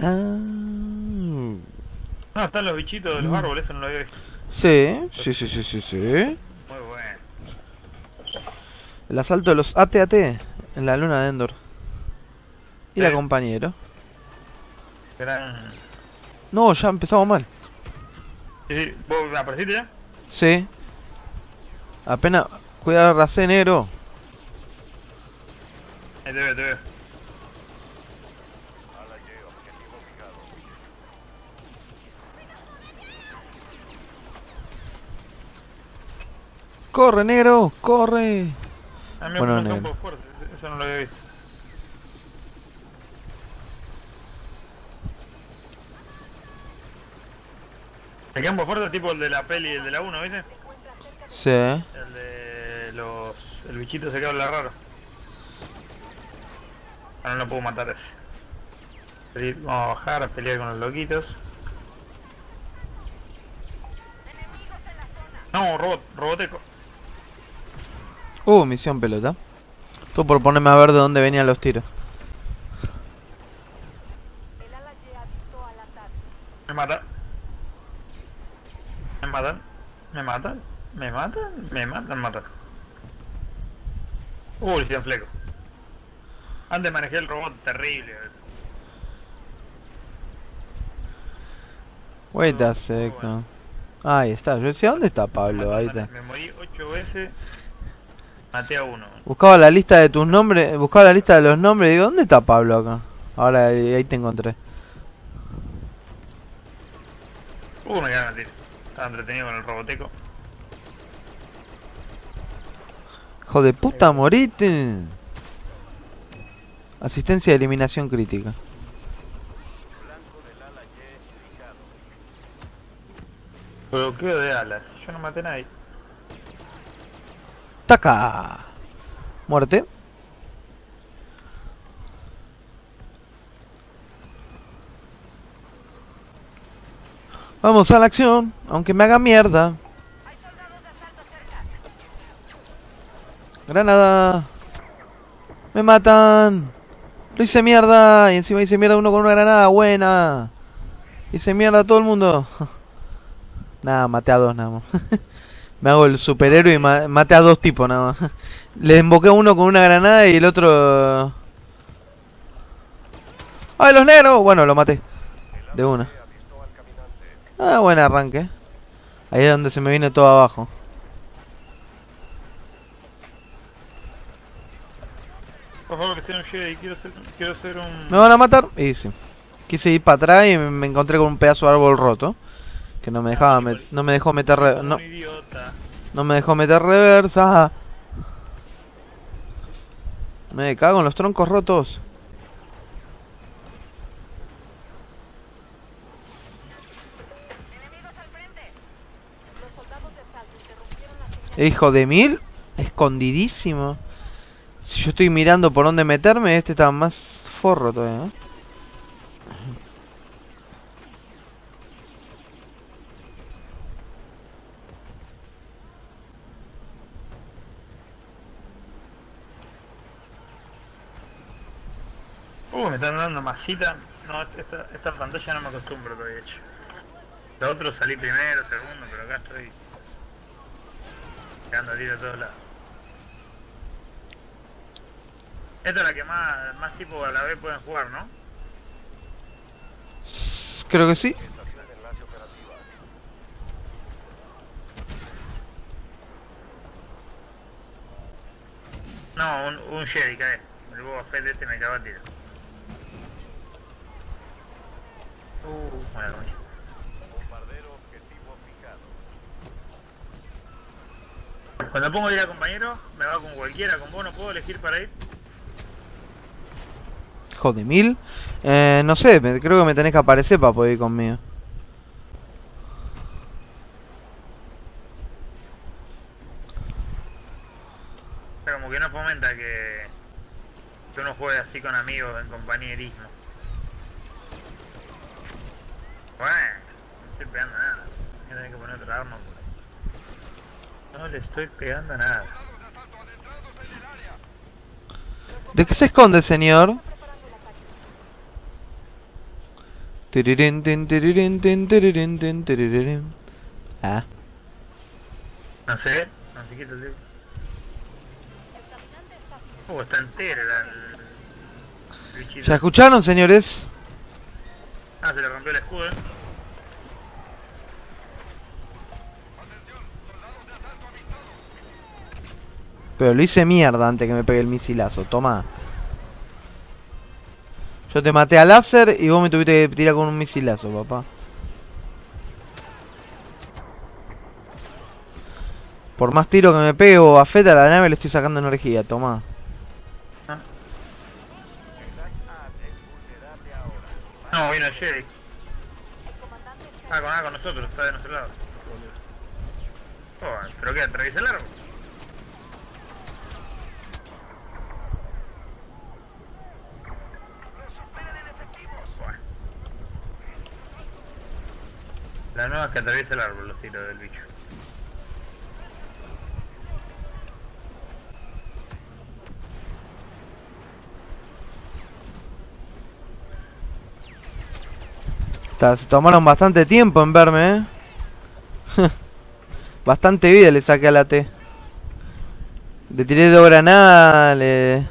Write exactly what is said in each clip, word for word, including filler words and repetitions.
Ah. No, están los bichitos de los árboles, eso no lo había visto. Sí, sí, sí, sí, sí, sí. Muy bueno. El asalto de los A T A T en la luna de Endor. Y la Sí. compañero. Gran... No, ya empezamos mal. Sí, sí. ¿Vos me apareciste ya? Sí. Apenas. Cuidado, racé negro. Ahí te veo, te veo. Corre, negro, corre. A mí Bueno, me un negro. campo fuerte, eso no lo había visto. El campo fuerte es tipo el de la peli, el de la uno, ¿viste? Sí. El de los... el bichito se que habla raro. Ahora no lo puedo matar ese. Peli- Vamos a bajar a pelear con los loquitos. No, robot, roboteco. Uh, misión pelota. Tú por ponerme a ver de dónde venían los tiros. Me mata. Me matan. Me matan. Me matan. Me matan, me matan. Uh, le hicieron fleco. Antes manejé el robot terrible. Wait a Muy second. bueno. Ahí está. Yo decía, ¿dónde está Pablo? Me Ahí mataron, está. Me morí ocho veces. Maté a uno. Buscaba la lista de tus nombres. Buscaba la lista de los nombres. Y digo, ¿dónde está Pablo acá? Ahora ahí, ahí te encontré. Uh, me quedaron a tiro. Estaba entretenido con el roboteco. Hijo de puta, morite. Asistencia de eliminación crítica. Bloqueo de alas. Yo no maté a nadie. ¡Taca! Muerte. Vamos a la acción, aunque me haga mierda. Granada. Me matan. Lo hice mierda. Y encima hice mierda uno con una granada buena. Hice mierda a todo el mundo. Nada, maté a dos nada más. Me hago el superhéroe y ma maté a dos tipos nada más. Le emboqué a uno con una granada y el otro... ¡Ay, los negros! Bueno, lo maté. De una. Ah, buen arranque. Ahí es donde se me viene todo abajo. Por favor, que sea un Jedi. Quiero ser, quiero ser un... ¿Me van a matar? Y sí. Quise ir para atrás y me encontré con un pedazo de árbol roto. Que no me dejaba, met no me dejó meter, re no, un idiota. no me dejó meter reversa. Me cago en los troncos rotos. Hijo de mil, escondidísimo. Si yo estoy mirando por dónde meterme, este está más forro todavía, ¿no? Uh, me están dando masita. No, esta, esta pantalla no me acostumbro todavía, hecho. Lo otro salí primero, segundo, pero acá estoy... quedando tiro a todos lados. Esta es la que más, más tipos a la vez pueden jugar, ¿no? Creo que sí. No, un, un Jedi, cae. El Boba Fett este me cagó a tiro. Uh, buena coña. Cuando pongo ir a compañero, me va con cualquiera, con vos no puedo elegir para ir. Hijo de mil. Eh, no sé, me, creo que me tenés que aparecer para poder ir conmigo. O sea, como que no fomenta que, que uno juegue así con amigos en compañerismo. Bueno, no estoy pegando nada. Voy a tener que poner otra arma. No le estoy pegando nada. ¿De qué se esconde, señor? Tirirín, tin, tirirín, tin, tirirín, tin, tirirín. Ah. No sé, no sé qué te digo. Oh, está entera la, el bichito. ¿Ya escucharon, señores? Ah, se le rompió el escudo, eh. Pero lo hice mierda antes que me pegue el misilazo. Toma. Yo te maté a láser y vos me tuviste que tirar con un misilazo, papá. Por más tiro que me pego a Feta, a la nave le estoy sacando energía. Toma. Ah. No, vino Jerry. Ah, con, ah, con nosotros, está de nuestro lado. Oh, ¿pero qué? ¿Atraviesa el árbol? Bueno. La nueva es que atraviesa el árbol, los tiros del bicho. Se tomaron bastante tiempo en verme, eh. Bastante vida le saqué a la T. Le tiré dos granadas, le...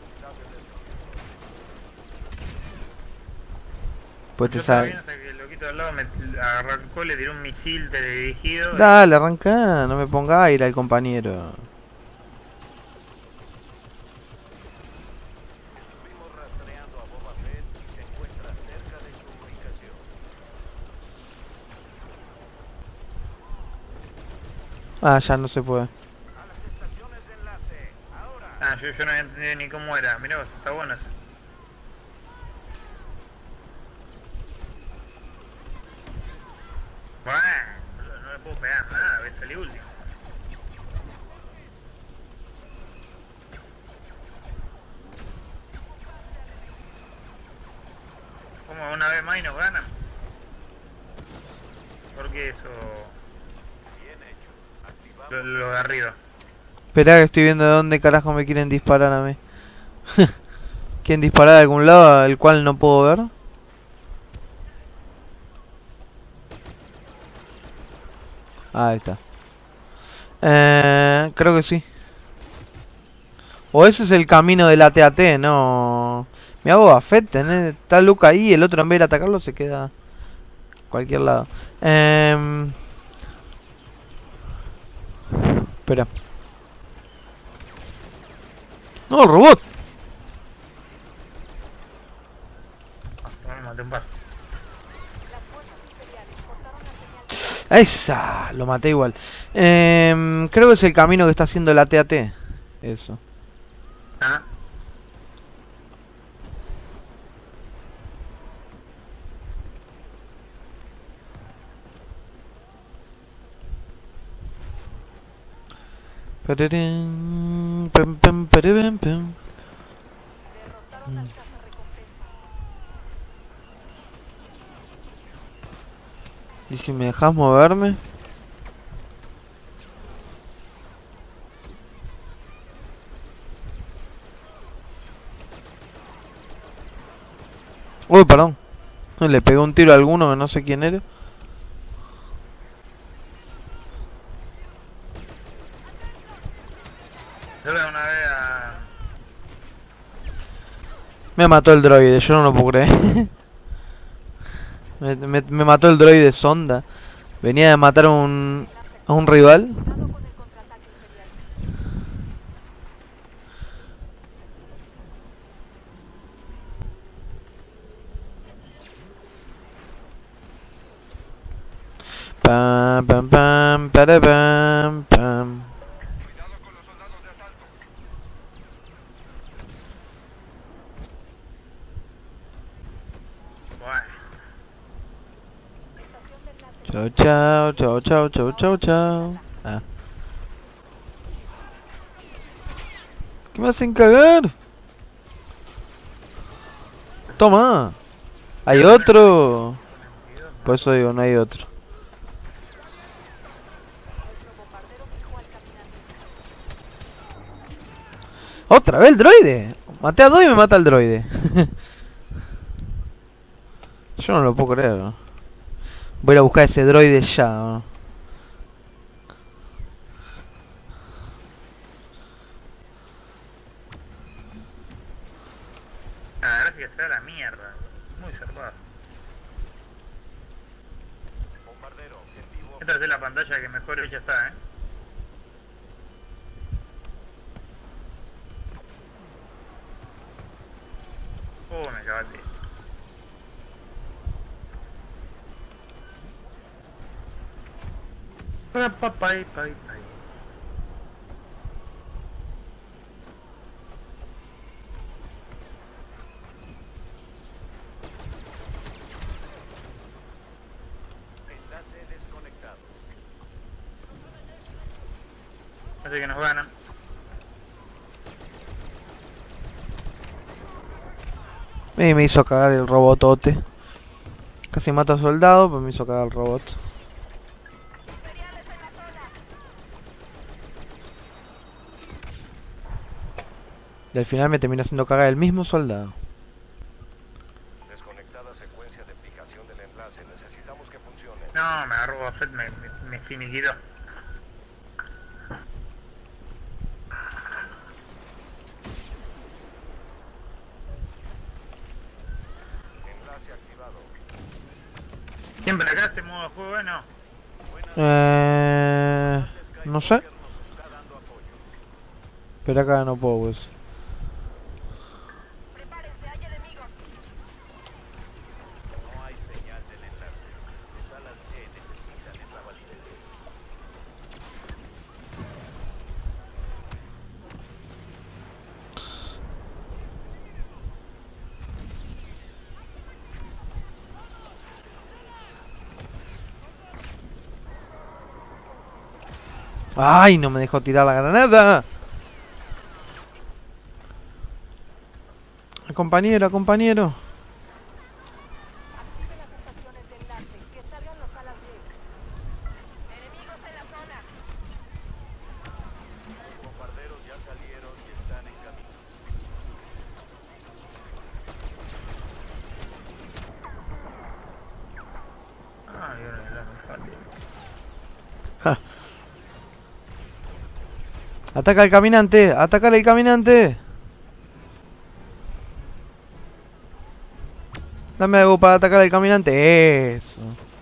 Pues te Yo estaba sabe. bien hasta que el loquito de al lado me arrancó, le tiró un misil teledirigido. Dale, arranca, no me ponga aire al compañero. Ah, ya no se puede. Ah, yo, yo no había entendido ni cómo era. Mirá vos, está bueno eso. Bueno, no le puedo pegar nada, voy a salir último. Como una vez más y nos ganan. Porque eso... Lo, lo de arriba. Esperá que estoy viendo de dónde carajo me quieren disparar a mí. ¿Quieren disparar de algún lado el cual no puedo ver? Ah, ahí está. Eh, creo que sí. O ese es el camino del A T A T, no. Me hago Buffett, ¿tenés? Está Luca ahí, el otro en vez de atacarlo se queda a cualquier lado. Eh... Espera. No, el robot. Ah, me maté un par. Esa, lo maté igual. Eh, creo que es el camino que está haciendo la T A T. Eso. Ah. Pararín, pam, pam, pararam, pam. ¿Y si me dejas moverme? Uy, perdón. Le pegué un tiro a alguno que no sé quién era. Yo le una vez a... Me mató el droide, yo no lo puedo creer. me, me, me mató el droide sonda. Venía de matar a un, a un rival. Pam, pam, pam, para, pam, pam. Chao, chao, chao, chao, chao, chao, chao. Ah. ¿Qué me hacen cagar? Toma. Hay otro. Por eso digo, no hay otro. Otra vez el droide. Maté a dos y me mata el droide. Yo no lo puedo creer, ¿no? Voy a ir a buscar ese droide ya, ¿no? La gráfica se da la mierda. Muy zarpado. Esta es la pantalla que mejor hecha está, eh. Oh, me cagaste. Pa, pa, pa, pa, pa. Así que nos ganan. Y me hizo cagar el robotote. Casi mata a soldado, pero me hizo cagar el robot. Y al final me termina haciendo cagar el mismo soldado. Desconectada secuencia de aplicación del enlace. Necesitamos que funcione. No, me agarró Buffett, me, me, me finiquitó. Enlace activado. ¿Siempre acá este modo de juego? No. Eh, no sé. Pero acá no puedo, pues. Prepárense, hay enemigos. No hay señal del enlace. Las salas G necesitan esa baliza. ¡Ay! No me dejó tirar la granada. Compañero, compañero. Activen las estaciones de enlace. Que salgan los alas G. Enemigos en la zona. Los bombarderos ya salieron y están en camino. Ah, yo no la mejor. Ja. Ataca al caminante, ataca al caminante. Dame algo para atacar al caminante. Eso.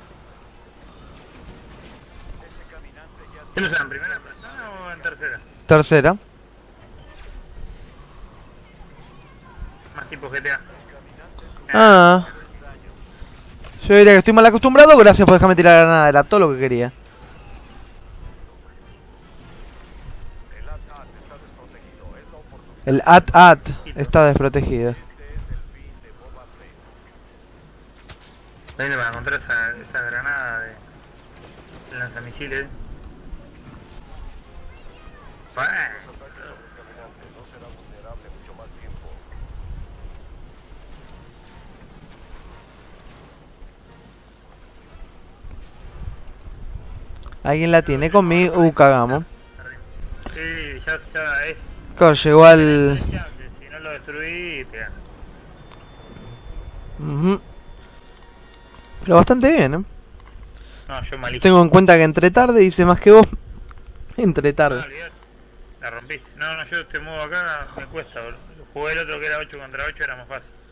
Ese caminante ya ¿Qué lo usan en primera persona o en tercera? Tercera. Más tipo G T A. Ah. Yo diría que estoy mal acostumbrado. Gracias por dejarme tirar la granada. Era todo lo que quería. el A T A T está desprotegido. Es la oportunidad. El A T A T está desprotegido. Este es el fin de Boba Fett. Venga para encontrar esa, esa granada de, de lanzamisiles. Bueno. Los ataques sobre el caminante no será vulnerable mucho más tiempo. ¿Alguien la tiene conmigo? Uh, cagamos. Sí, ya, ya es. Claro, llegó al... Si no lo destruí, te gano. Ujú. Pero bastante bien, ¿eh? No, yo malísimo. Tengo en cuenta que entre tarde hice más que vos. Entre No, tarde. olvidate. La rompiste. No, no, yo este modo acá me cuesta, boludo. Jugué el otro que era ocho contra ocho, era más fácil.